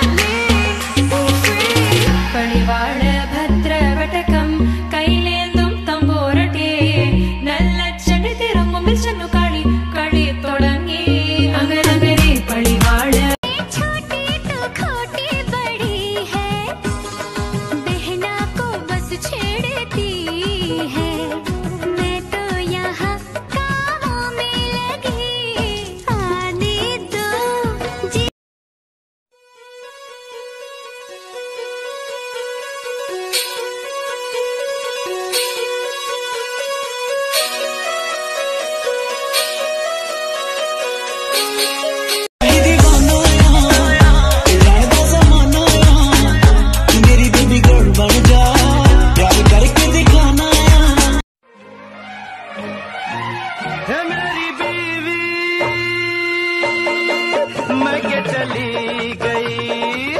चली गई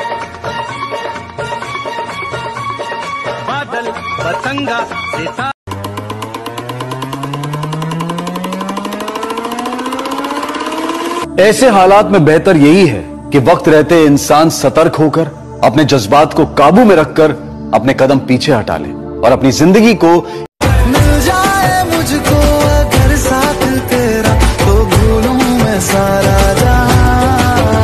बादल पतंगा सितारा। ऐसे हालात में बेहतर यही है कि वक्त रहते इंसान सतर्क होकर अपने जज्बात को काबू में रखकर अपने कदम पीछे हटा ले और अपनी जिंदगी को मिल जाए मुझको अगर साथ तेरा तो भूलूं मैं सारा जहां।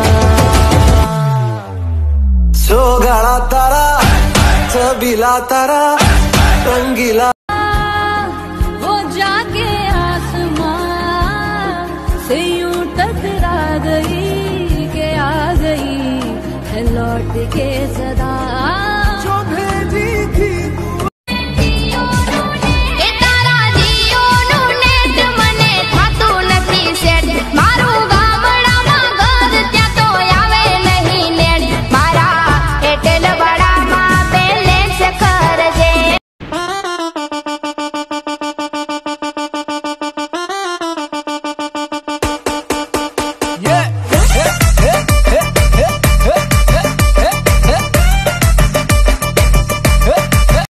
सोगाड़ा तारा सबीला तारा रंगीला वो जाके आसमां से यूं टकरा गई के आ गई है लौट के सदा।